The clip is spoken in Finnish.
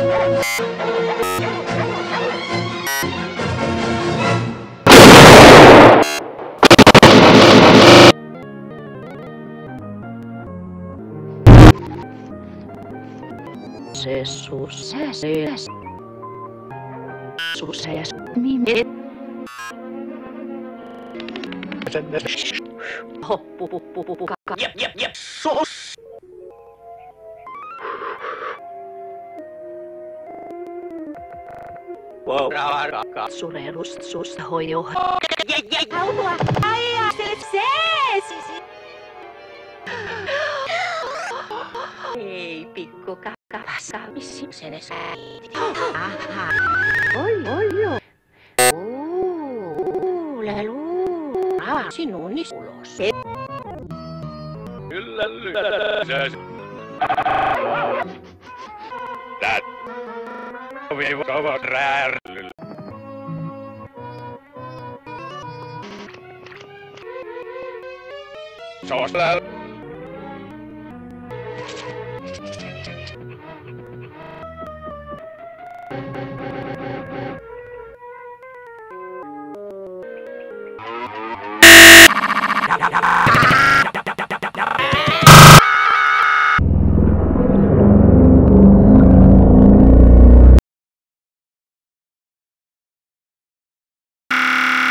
Suses nimet. Hoppu. Jep, sos. Wow, raka. Surelust sus hojo. Haulua. Aia, sees. Ei pikku kakapassa missin senes. Aha. Oi jo. Lelu. Sinun ulos. Kyllä. Tät. Viivu kovat rääryllä. Soosla. Ja.